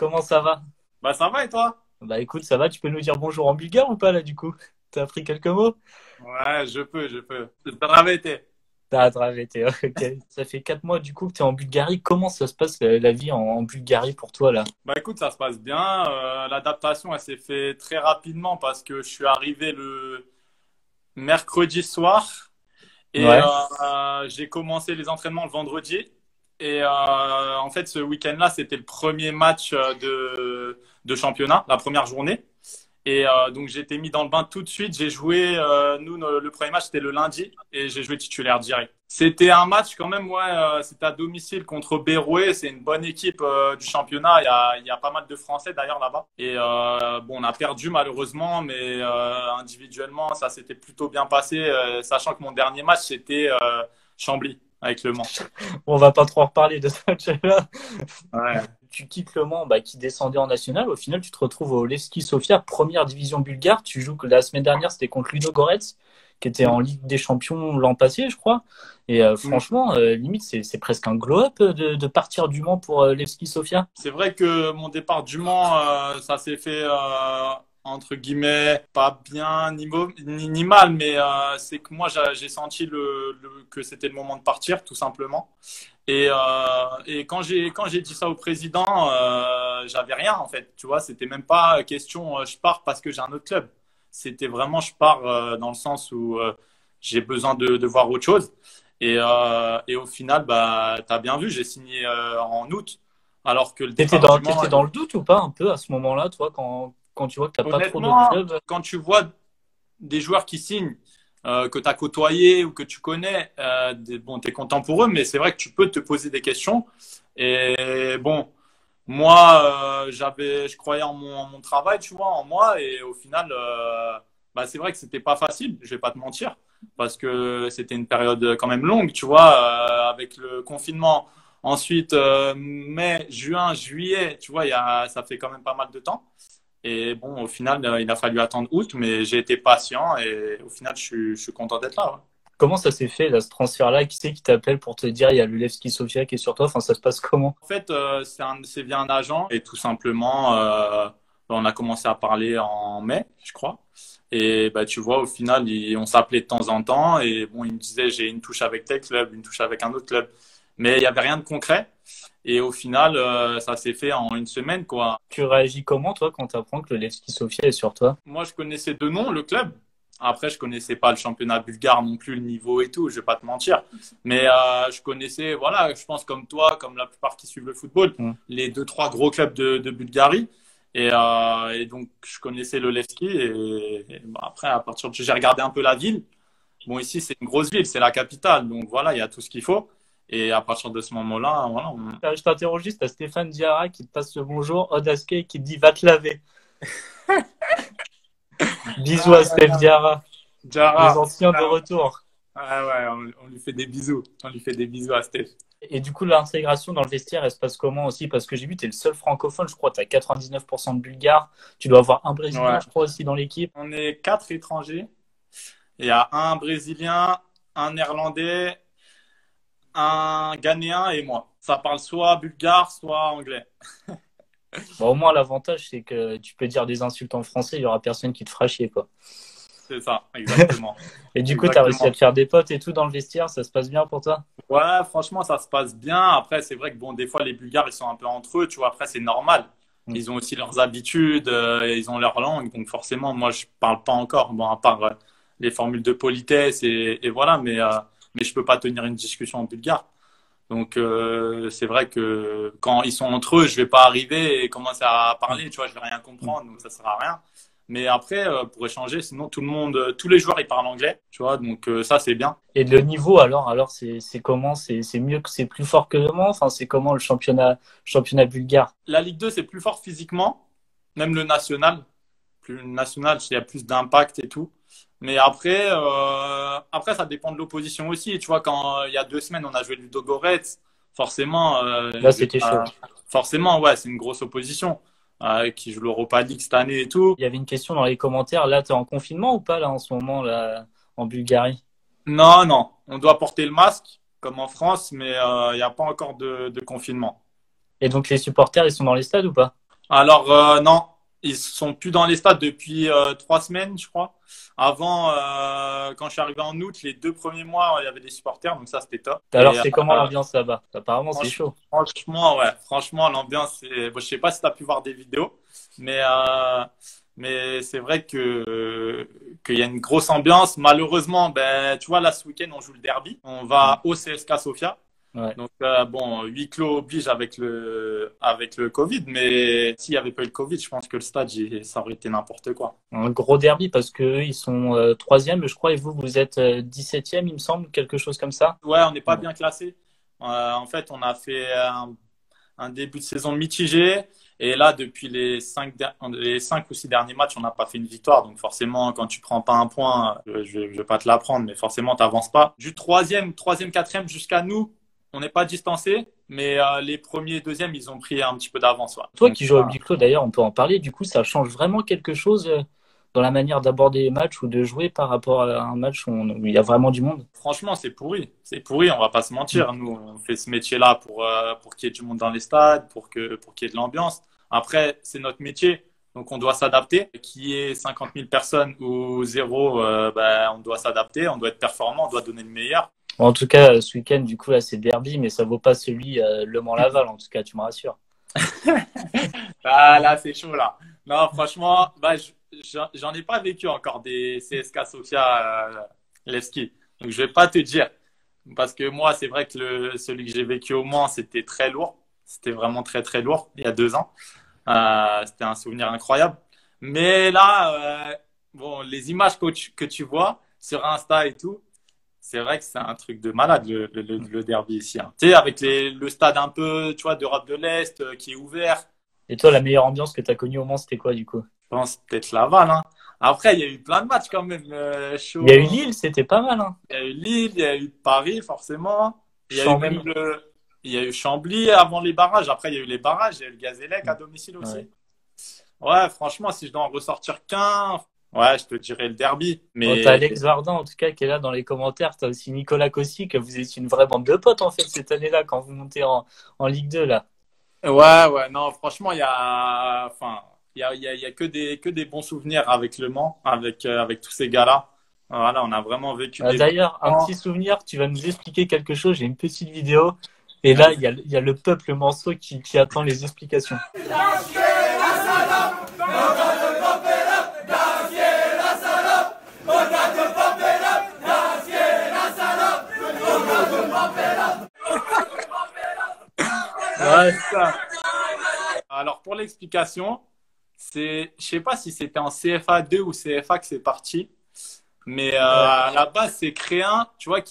Comment ça va? Bah ça va et toi? Bah écoute, ça va, tu peux nous dire bonjour en bulgare ou pas là du coup? T'as appris quelques mots? Ouais, je peux. Ça été. T'as attrapé, ok. Ça fait 4 mois du coup que t'es en Bulgarie. Comment ça se passe la vie en Bulgarie pour toi là? Bah écoute, ça se passe bien. L'adaptation, elle s'est fait très rapidement parce que je suis arrivé le mercredi soir et Ouais. j'ai commencé les entraînements le vendredi. Et en fait, ce week-end-là, c'était le premier match de championnat, la première journée. Et donc j'ai été mis dans le bain tout de suite. J'ai joué, le premier match c'était le lundi et j'ai joué titulaire direct. C'était un match quand même, ouais, c'était à domicile contre Berouë. C'est une bonne équipe du championnat. Il y a pas mal de Français d'ailleurs là-bas. Et bon, on a perdu malheureusement, mais individuellement ça s'était plutôt bien passé, sachant que mon dernier match c'était Chambly avec Le Mans. On va pas trop en reparler de ce match-là. Ouais. Tu quittes Le Mans qui descendait en national. Au final, tu te retrouves au Levski Sofia, première division bulgare. Tu joues que la semaine dernière, c'était contre Ludogorets, qui était en Ligue des Champions l'an passé, je crois. Et franchement, limite, c'est presque un glow-up de partir du Mans pour Levski Sofia. C'est vrai que mon départ du Mans, ça s'est fait entre guillemets pas bien ni mal, mais c'est que moi j'ai senti que c'était le moment de partir tout simplement. Et quand j'ai dit ça au président, j'avais rien en fait. Tu vois, c'était même pas question je pars parce que j'ai un autre club. C'était vraiment je pars dans le sens où j'ai besoin de voir autre chose. Et au final, bah, tu as bien vu, j'ai signé en août, alors que le départ du Mans, T'étais dans le doute ou pas un peu à ce moment-là, toi, quand tu vois que t'as pas trop de honnêtement, club? quand tu vois des joueurs qui signent, que tu as côtoyé ou que tu connais, bon, tu es content pour eux, mais c'est vrai que tu peux te poser des questions. Et bon, moi, je croyais en mon travail, tu vois, en moi, et au final, bah, c'est vrai que c'était pas facile, je vais pas te mentir, parce que c'était une période quand même longue, tu vois, avec le confinement. Ensuite, mai, juin, juillet, tu vois, ça fait quand même pas mal de temps. Et bon, au final, il a fallu attendre août, mais j'ai été patient et au final, je suis content d'être là. Ouais. Comment ça s'est fait, là, ce transfert-là? Qui c'est qui t'appelle pour te dire il y a le Levski Sofia qui est sur toi? Enfin, ça se passe comment? En fait, c'est via un agent et tout simplement, on a commencé à parler en mai, je crois. Et bah, tu vois, au final, on s'appelait de temps en temps et bon, il me disait j'ai une touche avec tel club, une touche avec un autre club. Mais il n'y avait rien de concret. Et au final, ça s'est fait en une semaine, quoi. Tu réagis comment, toi, quand tu apprends que le Levski Sofia est sur toi? Moi, je connaissais deux noms, le club. Après, je connaissais pas le championnat bulgare non plus, le niveau et tout, je vais pas te mentir. Mais je connaissais, voilà, je pense comme toi, comme la plupart qui suivent le football, Hmm. les deux, trois gros clubs de Bulgarie. Et donc, je connaissais le Levski. Et bah, après, j'ai regardé un peu la ville. Bon, ici, c'est une grosse ville, c'est la capitale. Donc voilà, il y a tout ce qu'il faut. Et à partir de ce moment-là, voilà. Je t'interroge juste, t'as Stéphane Diarra qui te passe le bonjour, Odaske qui te dit va te laver. Bisous à Steph Diarra, les Jara, anciens de retour. ah ouais, on lui fait des bisous. On lui fait des bisous à Steph. Et du coup, l'intégration dans le vestiaire, elle se passe comment aussi? Parce que j'ai vu, tu es le seul francophone, je crois, tu as 99% de Bulgares, tu dois avoir un Brésilien, Ouais. je crois, aussi dans l'équipe. On est quatre étrangers. Il y a un Brésilien, un Néerlandais, un Ghanéen et moi. Ça parle soit bulgare, soit anglais. Bon, au moins, l'avantage, c'est que tu peux dire des insultes en français, il y aura personne qui te fera chier, quoi. C'est ça, exactement. Et du coup, tu as réussi à Exactement. te faire des potes et tout dans le vestiaire, ça se passe bien pour toi? Ouais, franchement, ça se passe bien. Après, c'est vrai que bon, des fois, les Bulgares, ils sont un peu entre eux, tu vois. Après, c'est normal. Mm. Ils ont aussi leurs habitudes, ils ont leur langue. Donc, forcément, moi, je parle pas encore. Bon, à part les formules de politesse et voilà. Mais je peux pas tenir une discussion en bulgare. Donc, c'est vrai que quand ils sont entre eux, je vais pas arriver et commencer à parler, tu vois, je vais rien Mm. comprendre, donc ça sert à rien. Mais après, pour échanger, sinon tout le monde, tous les joueurs, ils parlent anglais, tu vois, donc ça, c'est bien. Et le niveau, alors c'est comment? C'est mieux que c'est plus fort que le Mans? Enfin, c'est comment le championnat bulgare? La Ligue 2, c'est plus fort physiquement, même le national. Plus le national, il y a plus d'impact et tout. Mais après, ça dépend de l'opposition aussi. Tu vois, quand il y a 2 semaines, on a joué Ludogorets, forcément, Là, c'était chaud. forcément, ouais, c'est une grosse opposition qui joue l'Europa League cette année et tout. Il y avait une question dans les commentaires. Là, tu es en confinement ou pas, là, en ce moment, là, en Bulgarie? Non, non, on doit porter le masque comme en France, mais il n'y a pas encore de confinement. Et donc, les supporters, ils sont dans les stades ou pas? Alors, non, ils sont plus dans les stades depuis 3 semaines, je crois. Avant, quand je suis arrivé en août, les 2 premiers mois, il y avait des supporters, donc ça, c'était top. Alors, Et c'est comment l'ambiance là-bas? Apparemment, c'est chaud. franchement, ouais, franchement, l'ambiance, bon, je sais pas si tu as pu voir des vidéos, mais c'est vrai qu'il y a une grosse ambiance. Malheureusement, ben, tu vois, là, ce week-end, on joue le derby. On va au CSKA Sofia. Ouais. Donc, bon, huis clos oblige avec le Covid, mais s'il n'y avait pas eu le Covid, je pense que le stade, ça aurait été n'importe quoi. Un gros derby parce que eux, ils sont troisième, je crois, et vous, vous êtes 17e, il me semble, quelque chose comme ça. Ouais, on n'est pas Ouais. bien classé. En fait, on a fait un début de saison mitigé. Et là, depuis les 5 ou 6 derniers matchs, on n'a pas fait une victoire. Donc forcément, quand tu prends pas un point, je vais pas te l'apprendre, mais forcément, tu n'avances pas. Du troisième, quatrième jusqu'à nous, on n'est pas distancé. Mais les premiers, deuxièmes, ils ont pris un petit peu d'avance. Ouais. Toi Donc, qui joues au huis clos, d'ailleurs, on peut en parler. Du coup, ça change vraiment quelque chose dans la manière d'aborder les matchs ou de jouer par rapport à un match où il y a vraiment du monde. franchement, c'est pourri. C'est pourri, on va pas se Mm. mentir. Nous, on fait ce métier-là pour qu'il y ait du monde dans les stades, pour qu'il y ait de l'ambiance. Après, c'est notre métier, donc on doit s'adapter. Qu'il y ait 50 000 personnes ou zéro, ben, on doit s'adapter, on doit être performant, on doit donner le meilleur. Bon, en tout cas, ce week-end, du coup, là, c'est derby, mais ça vaut pas celui Le Mans-Laval, en tout cas, tu me rassures. Ah, là, c'est chaud, là. Non, franchement, bah, j'en ai pas vécu encore des CSKA Sofia Levski. Donc, je vais pas te dire. Parce que moi, c'est vrai que celui que j'ai vécu au Mans, c'était très lourd. C'était vraiment très, très lourd, il y a 2 ans. C'était un souvenir incroyable. Mais là, bon, les images que tu vois sur Insta et tout, c'est vrai que c'est un truc de malade, le derby ici. Hein. Tu sais, avec le stade un peu, tu vois, d'Europe de l'Est qui est ouvert. Et toi, la meilleure ambiance que tu as connue au Mans, c'était quoi, du coup? Je pense peut-être Laval. Hein. Après, il y a eu plein de matchs quand même Il y a eu chauds. Lille, c'était pas mal, hein. Il y a eu Lille, il y a eu Paris, forcément. Il y a eu même Chambly. il y a eu Chambly avant les barrages. Après, il y a eu les barrages. Il y a eu le Gazélec à domicile Ouais. aussi. Ouais, franchement, si je dois en ressortir qu'un, ouais, je te dirais le derby. Bon, t'as Mais Alex Vardan, en tout cas, qui est là dans les commentaires. T'as aussi Nicolas Cossy, que vous étiez une vraie bande de potes, en fait, cette année-là, quand vous montez en Ligue 2, là. ouais, ouais, non, franchement, enfin, il y a que des bons souvenirs avec Le Mans, avec tous ces gars-là. Voilà, on a vraiment vécu des bons D'ailleurs, un petit moments. souvenir, tu vas nous expliquer quelque chose. J'ai une petite vidéo. Et là, il y a le peuple manceau qui attend les explications. Ouais, c'est ça. Alors, pour l'explication, je sais pas si c'était en CFA 2 ou CFA que c'est parti, mais Ouais. à la base, c'est Créin, tu vois,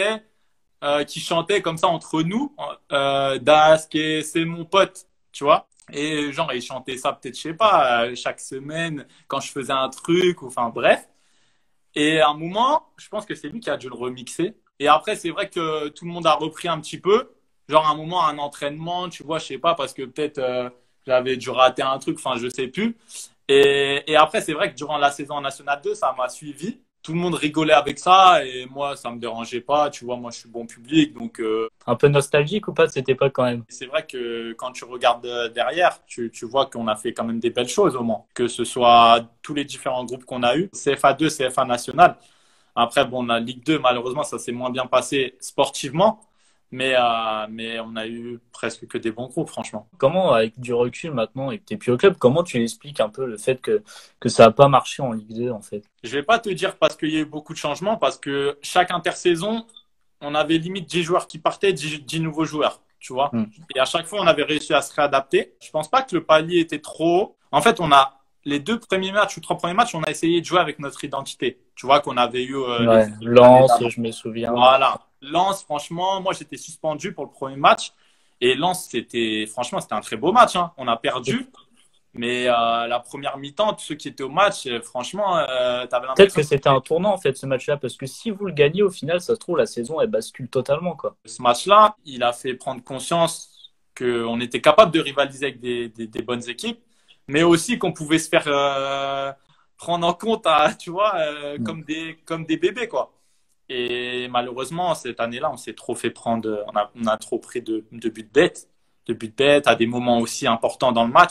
qui chantait comme ça entre nous, Dask et c'est mon pote, tu vois. Et genre, il chantait ça peut-être, je sais pas, chaque semaine quand je faisais un truc, ou enfin bref. Et à un moment, je pense que c'est lui qui a dû le remixer. Et après, c'est vrai que tout le monde a repris un petit peu. Genre, à un moment, un entraînement, tu vois, je sais pas, parce que peut-être j'avais dû rater un truc, enfin, je sais plus. Et après, c'est vrai que durant la saison en National 2, ça m'a suivi. Tout le monde rigolait avec ça et moi, ça me dérangeait pas. Tu vois, moi, je suis bon public. Donc, Un peu nostalgique ou pas de cette époque, quand même? c'est vrai que quand tu regardes derrière, tu vois qu'on a fait quand même des belles choses au Mans. Que ce soit tous les différents groupes qu'on a eu, CFA 2, CFA national. Après, bon, la Ligue 2, malheureusement, ça s'est moins bien passé sportivement. Mais on a eu presque que des bons groupes, franchement. Comment, avec du recul maintenant et que t'es plus au club, comment tu expliques un peu le fait que ça a pas marché en Ligue 2, en fait? Je vais pas te dire parce qu'il y a eu beaucoup de changements, parce que chaque intersaison, on avait limite 10 joueurs qui partaient, 10 nouveaux joueurs, tu vois. Hmm. Et à chaque fois, on avait réussi à se réadapter. Je pense pas que le palier était trop haut. En fait, les 2 premiers matchs ou 3 premiers matchs, on a essayé de jouer avec notre identité. Tu vois qu'on avait eu Ouais, les années Lens, d'avant. je me souviens. Voilà. Lens, franchement, moi j'étais suspendu pour le premier match. Et Lens, franchement, c'était un très beau match. Hein. On a perdu. Mais la première mi-temps, tous ceux qui étaient au match, franchement, t'avais Peut-être l'impression que que c'était un tournant, en fait, ce match-là, parce que si vous le gagnez, au final, ça se trouve, la saison, elle bascule totalement, quoi. ce match-là, il a fait prendre conscience qu'on était capable de rivaliser avec des bonnes équipes, mais aussi qu'on pouvait se faire prendre en compte, tu vois, Hmm. comme des bébés, quoi. Et malheureusement, cette année-là, on s'est trop fait on a trop pris de buts bêtes à des moments aussi importants dans le match.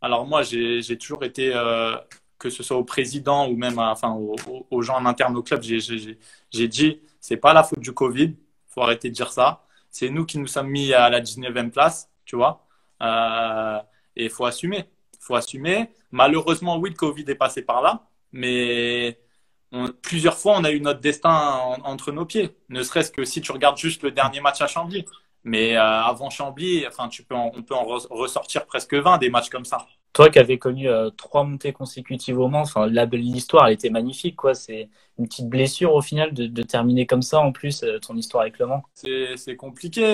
Alors moi, j'ai toujours été, que ce soit au président ou même enfin, aux gens en interne au club, j'ai dit, c'est pas la faute du Covid, faut arrêter de dire ça. C'est nous qui nous sommes mis à la 19e place, tu vois. Euh, et il faut assumer. Faut assumer. Malheureusement, oui, le Covid est passé par là, mais plusieurs fois, on a eu notre destin entre nos pieds. Ne serait-ce que si tu regardes juste le dernier match à Chambly. Mais avant Chambly, enfin, on peut en ressortir presque 20 des matchs comme ça. Toi qui avais connu 3 montées consécutives au Mans, enfin, l'histoire elle était magnifique, quoi. C'est une petite blessure au final de terminer comme ça, en plus, ton histoire avec Le Mans. C'est compliqué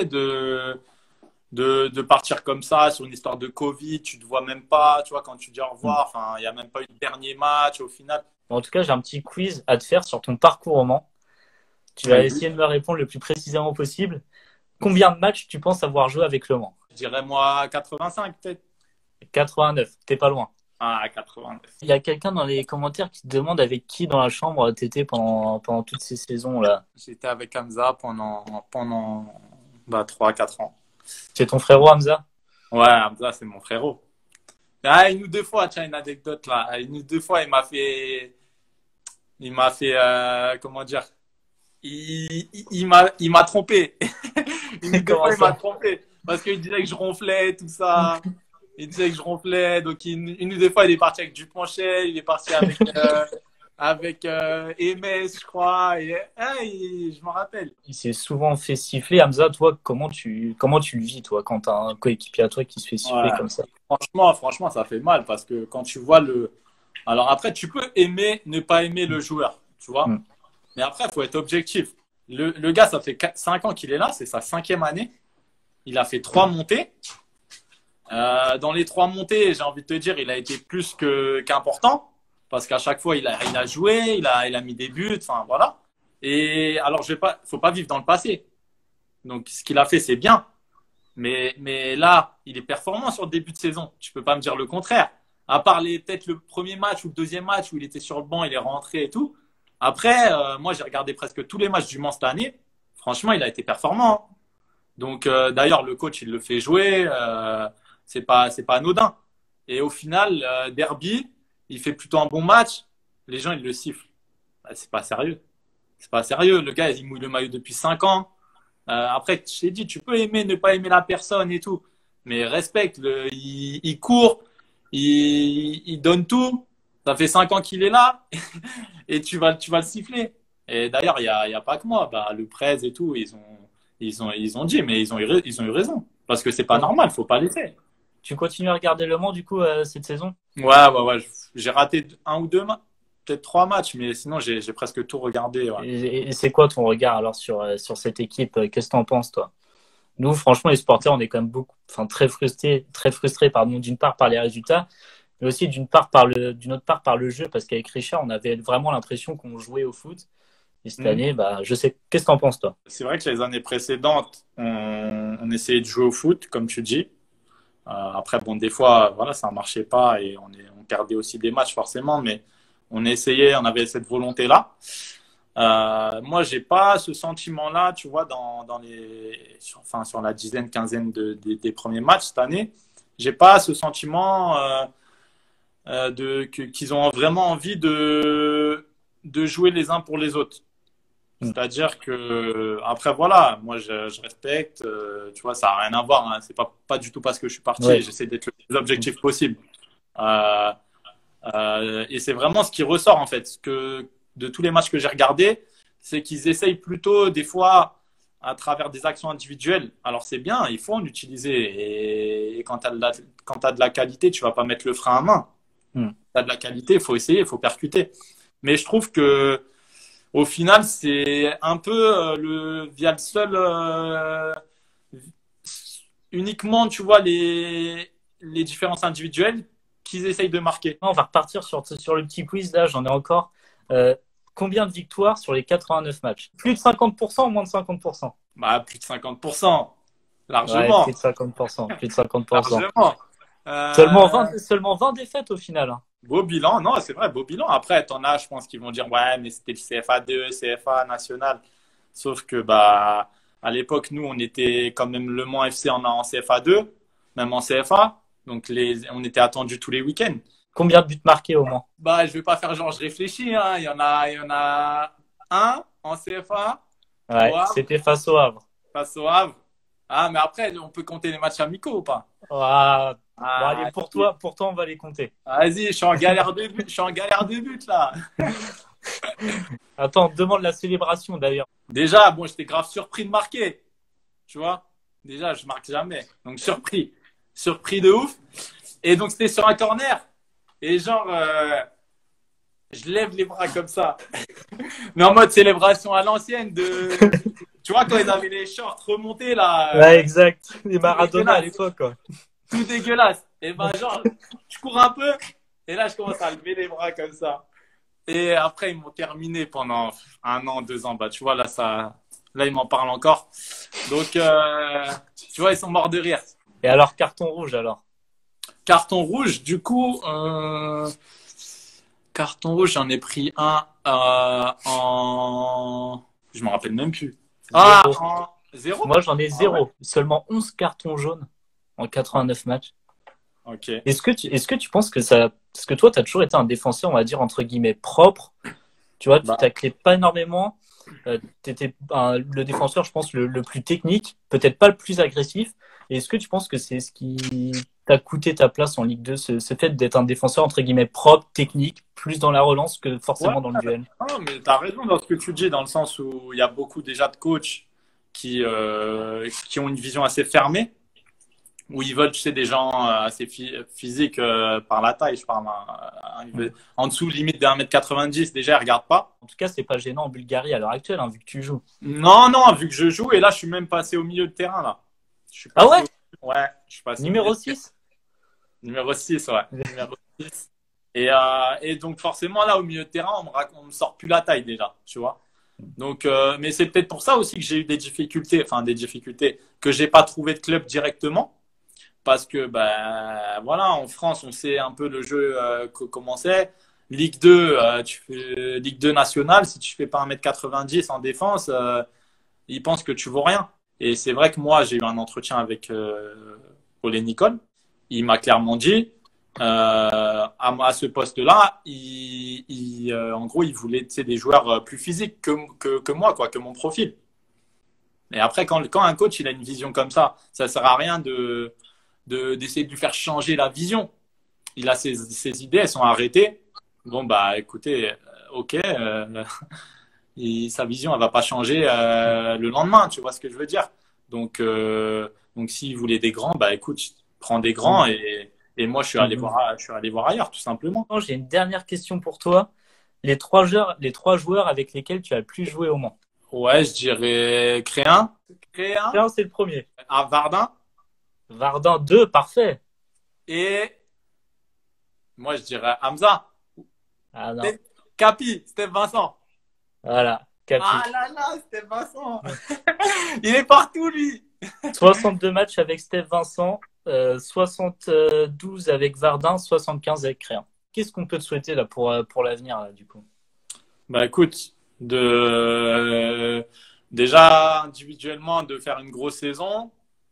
de partir comme ça sur une histoire de Covid. Tu te vois même pas, tu vois, quand tu dis au Mm. revoir. Enfin, il n'y a même pas eu de dernier match au final. En tout cas, j'ai un petit quiz à te faire sur ton parcours au Mans. Tu vas Vas-y. essayer de me répondre le plus précisément possible. Combien de matchs tu penses avoir joué avec Le Mans? Je dirais moi 85 peut-être. 89, t'es pas loin. Ah, 89. Il y a quelqu'un dans les commentaires qui te demande avec qui dans la chambre t'étais pendant toutes ces saisons-là. J'étais avec Hamza pendant bah, 3-4 ans. C'est ton frérot Hamza? Ouais, Hamza, c'est mon frérot. Ah, une ou deux fois, tiens, une anecdote là. Une ou deux fois, comment dire, il m'a trompé. Une ou deux Comment fois, il m'a ça? trompé. Parce qu'il disait que je ronflais, tout ça. Il disait que je ronflais. Donc, une ou deux fois, il est parti avec Duponchel, il est parti avec Emes, je crois. Je m'en rappelle. Il s'est souvent fait siffler. Hamza, toi, comment tu le vis, toi, quand t'as un coéquipier à toi qui se fait siffler Ouais. comme ça? Franchement, ça fait mal parce que quand tu vois le. Alors après, tu peux aimer, ne pas aimer le joueur, tu vois. Mm. Mais après, il faut être objectif. Le gars, ça fait 5 ans qu'il est là, c'est sa 5e année. Il a fait 3 montées. Dans les 3 montées, j'ai envie de te dire, il a été plus qu'important. Parce qu'à chaque fois, il a joué, il a mis des buts, enfin voilà. Et alors, faut pas vivre dans le passé. Donc, ce qu'il a fait, c'est bien. Mais là, il est performant sur le début de saison. Tu peux pas me dire le contraire. À part peut-être le premier match ou le deuxième match où il était sur le banc, il est rentré et tout. Après, moi, j'ai regardé presque tous les matchs du Mans cette année. Franchement, il a été performant. Donc, d'ailleurs, le coach, il le fait jouer. C'est pas anodin. Et au final, derby, il fait plutôt un bon match. Les gens, ils le sifflent. C'est pas sérieux. C'est pas sérieux. Le gars, il mouille le maillot depuis 5 ans. Après, je t'ai dit, tu peux aimer, ne pas aimer la personne et tout. Mais respecte. Il court, il donne tout. Ça fait 5 ans qu'il est là. Et tu vas le siffler. Et d'ailleurs, il y a pas que moi. Bah, le Prez et tout, ils ont dit, mais ils ont eu raison. Parce que c'est pas normal, faut pas laisser. Tu continues à regarder Le Mans, du coup, cette saison? Ouais. J'ai raté un ou deux matchs, peut-être 3 matchs, mais sinon, j'ai presque tout regardé. Ouais. Et c'est quoi ton regard alors sur cette équipe? Qu'est-ce que t'en penses, toi? Nous, franchement, les supporters, on est quand même enfin, très frustrés, pardon, d'une part par les résultats, mais aussi d'une autre part par le jeu, parce qu'avec Richard, on avait vraiment l'impression qu'on jouait au foot. Et cette Hmm. année, bah, je sais. Qu'est-ce que t'en penses, toi? C'est vrai que les années précédentes, on essayait de jouer au foot, comme tu dis. Après, bon, des fois, voilà, ça ne marchait pas et on perdait aussi des matchs forcément, mais on essayait, on avait cette volonté-là. Moi, j'ai pas ce sentiment-là, tu vois, enfin, sur la dizaine, quinzaine des premiers matchs cette année. J'ai pas ce sentiment qu'ils ont vraiment envie de jouer les uns pour les autres. Hmm. C'est-à-dire que, après, voilà, moi, je respecte, tu vois, ça n'a rien à voir, hein. C'est pas du tout parce que je suis parti, Ouais. j'essaie d'être le plus objectif possible. Euh, et c'est vraiment ce qui ressort, en fait, de tous les matchs que j'ai regardés, c'est qu'ils essayent plutôt, des fois, à travers des actions individuelles. Alors, c'est bien, il faut en utiliser. Et quand tu as de la qualité, tu vas pas mettre le frein à main. Hmm. Tu as de la qualité, il faut essayer, il faut percuter. Mais je trouve que, au final, c'est un peu via le seul, uniquement, tu vois, les différences individuelles qu'ils essayent de marquer. On va repartir sur le petit quiz, là, j'en ai encore. Euh, Combien de victoires sur les 89 matchs? Plus de 50% ou moins de 50%? Bah, plus de 50%, Ouais, largement, plus de 50%. Plus de 50%. largement. Seulement 20 défaites au final, hein. Beau bilan, non, c'est vrai, beau bilan. Après, t'en as, je pense qu'ils vont dire, ouais, mais c'était le CFA 2, CFA national. Sauf que, bah, à l'époque, nous, on était quand même Le Mans FC en CFA 2, même en CFA. Donc, on était attendus tous les week-ends. Combien de buts marqués au moins? Bah, je vais pas faire genre, je réfléchis, hein. Il y en a un en CFA, au Ouais, Havre, c'était face au Havre. face au Havre. Ah, mais après, on peut compter les matchs amicaux ou pas? Ah, bon, allez, Ah, pour toi, on va les compter. vas-y, je suis en galère de but, je suis en galère de but là. Attends, on te demande la célébration d'ailleurs. Déjà, bon, j'étais grave surpris de marquer, tu vois. Déjà, je marque jamais. Donc, surpris. Surpris de ouf. Et donc, c'était sur un corner. Et genre, je lève les bras comme ça. Mais en mode célébration à l'ancienne de. Tu vois, quand ils avaient les shorts remontés là, Ouais, exact. Les tout Maradona à dégueulasse. l'époque, quoi. Tout dégueulasse. Et ben, genre, je cours un peu. Et là, je commence à lever les bras comme ça. Et après, ils m'ont terminé pendant 1 an, 2 ans. Bah, tu vois, là, ils m'en parlent encore. Donc, tu vois, ils sont morts de rire. Et alors, carton rouge alors? Carton rouge, du coup, carton rouge, j'en ai pris un en. Je me rappelle même plus. Ah, Zéro. en zéro? Moi, j'en ai Ah ouais? zéro. Seulement 11 cartons jaunes en 89 matchs. Ok. Est-ce que tu penses que ça. Parce que toi, tu as toujours été un défenseur, on va dire, entre guillemets, propre. Tu vois, tu Bah, taclais pas énormément. Tu étais le défenseur, je pense, le plus technique, peut-être pas le plus agressif. Et est-ce que tu penses que c'est ce qui t'a coûté ta place en Ligue 2, ce fait d'être un défenseur, entre guillemets, propre, technique, plus dans la relance que ouais, forcément dans le duel? non, mais tu as raison dans ce que tu dis, dans le sens où il y a beaucoup déjà de coachs qui ont une vision assez fermée, où ils veulent, tu sais, des gens assez physiques par la taille, je parle. En dessous, limite de 1,90 m, déjà, ils regardent pas. En tout cas, c'est pas gênant en Bulgarie à l'heure actuelle, hein, vu que tu joues. Non, non, vu que je joue, et là, je suis même passé au milieu de terrain, là. Je suis Ah passé ouais? Ouais, je suis passé au milieu Numéro de terrain. 6. Numéro 6, ouais. Numéro 6. Et donc, forcément, là, au milieu de terrain, on me sort plus la taille, déjà, tu vois. Donc, mais c'est peut-être pour ça aussi que j'ai eu des difficultés, que j'ai pas trouvé de club directement. Parce que, ben, voilà, en France, on sait un peu le jeu comment c'est. Ligue 2, tu fais Ligue 2 nationale, si tu fais pas 1,90 m en défense, ils pensent que tu vaux rien. Et c'est vrai que moi, j'ai eu un entretien avec Pauline Nicole. Il m'a clairement dit, à ce poste-là, en gros, il voulait, tu sais, des joueurs plus physiques que moi, quoi, que mon profil. Et après, quand un coach il a une vision comme ça sert à rien d'essayer de lui faire changer la vision. Il a ses idées, elles sont arrêtées. Bon, bah écoutez, ok, sa vision, elle va pas changer le lendemain, tu vois ce que je veux dire. Donc s'il voulait des grands, bah écoute, prends des grands et moi je suis allé voir ailleurs, tout simplement. J'ai une dernière question pour toi. Les trois joueurs avec lesquels tu as le plus joué au Mans. Ouais, je dirais Créin, Tiens, c'est le premier. à Vardin Vardin 2, parfait. et moi je dirais Hamza. Ah non, Capi, Steph Vincent. voilà, Ah Capi. là là, Steph Vincent. Il est partout, lui. 62 matchs avec Steph Vincent, 72 avec Vardin, 75 avec Créan. Qu'est-ce qu'on peut te souhaiter là pour l'avenir, là, du coup? Bah écoute, déjà individuellement de faire une grosse saison,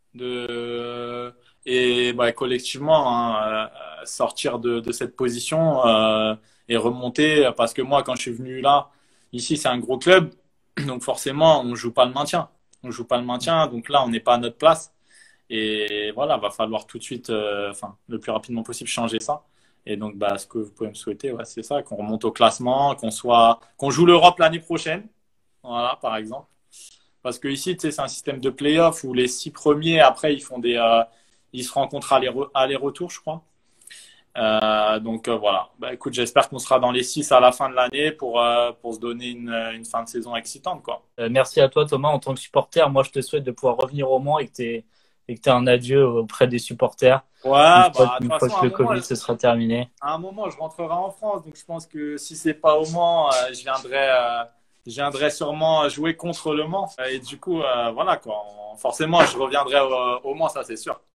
et bah, collectivement sortir de cette position et remonter parce que moi quand je suis venu là, ici c'est un gros club, donc forcément on joue pas le maintien. On joue pas le maintien, donc là on n'est pas à notre place. Et voilà, va falloir tout de suite, enfin, le plus rapidement possible changer ça. Et donc, bah, ce que vous pouvez me souhaiter, ouais, c'est ça, qu'on remonte au classement, qu'on joue l'Europe l'année prochaine. Voilà, par exemple. Parce que ici, tu sais, c'est un système de play-off où les 6 premiers, après, ils se rencontrent aller-retour, je crois. Donc, voilà. Bah, écoute, j'espère qu'on sera dans les 6 à la fin de l'année pour se donner une fin de saison excitante, quoi. Merci à toi, Thomas, en tant que supporter. Moi, je te souhaite de pouvoir revenir au Mans et que tu aies un adieu auprès des supporters. Ouais, bah, de toute Une fois façon, que le Covid se sera terminé. à un moment, je rentrerai en France. Donc, je pense que si c'est pas au Mans, je viendrai sûrement jouer contre le Mans. Et du coup, voilà, quoi. Forcément, je reviendrai au Mans, ça, c'est sûr.